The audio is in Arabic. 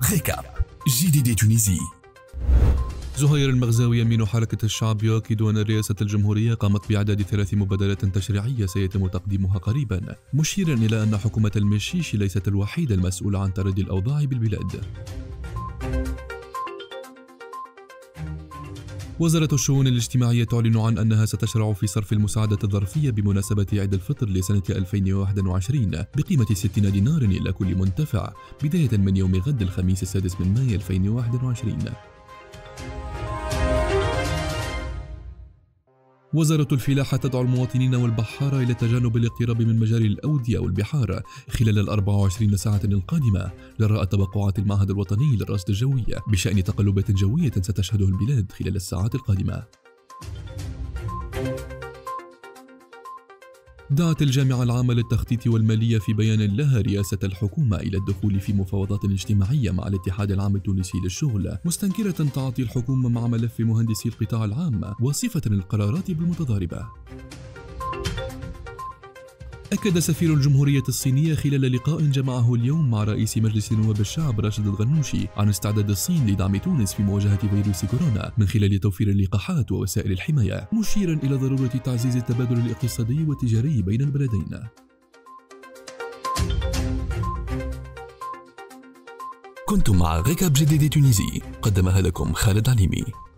ريكاب جديد تونسي. زهير المغزاوي أمين حركة الشعب يؤكد أن رئاسة الجمهورية قامت بإعداد 3 مبادرات تشريعية سيتم تقديمها قريبا، مشيرا إلى أن حكومة المشيش ليست الوحيدة المسؤولة عن تردي الأوضاع بالبلاد. وزارة الشؤون الاجتماعية تعلن عن أنها ستشرع في صرف المساعدة الظرفية بمناسبة عيد الفطر لسنة 2021 بقيمة 60 دينار إلى كل منتفع بداية من يوم غد الخميس 6 مايو 2021. وزارة الفلاحة تدعو المواطنين والبحارة إلى تجنب الاقتراب من مجاري الأودية والبحار خلال 24 ساعة القادمة جراء توقعات المعهد الوطني للرصد الجوي بشأن تقلبات جوية ستشهدها البلاد خلال الساعات القادمة. دعت الجامعة العامة للتخطيط والمالية في بيان لها رئاسة الحكومة إلى الدخول في مفاوضات اجتماعية مع الاتحاد العام التونسي للشغل، مستنكرة تعاطي الحكومة مع ملف مهندسي القطاع العام وصفة القرارات بالمتضاربة. أكد سفير الجمهورية الصينية خلال لقاء جمعه اليوم مع رئيس مجلس نواب الشعب راشد الغنوشي عن استعداد الصين لدعم تونس في مواجهة فيروس كورونا من خلال توفير اللقاحات ووسائل الحماية، مشيرا إلى ضرورة تعزيز التبادل الاقتصادي والتجاري بين البلدين. كنتم مع ريكاب جديد تونسي، قدمها لكم خالد عليمي.